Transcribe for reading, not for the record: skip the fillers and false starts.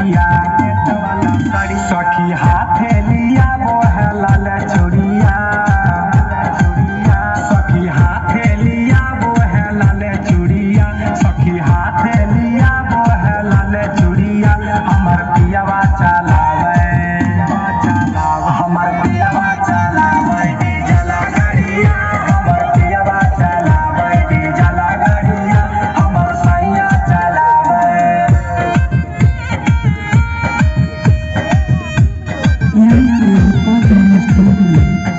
सड़िया सखी हाथे लिया वो है लाल चूड़िया सखी हाथे लिया वो है लाल चूड़िया सखी हाथे लिया वो है लाल चूड़िया हमर पियावा चलावे हमर पियावा चलावे डीजल गाड़िया हमर पियावा चलावे डीजल गाड़िया हमर सैया चलावे। Yeah,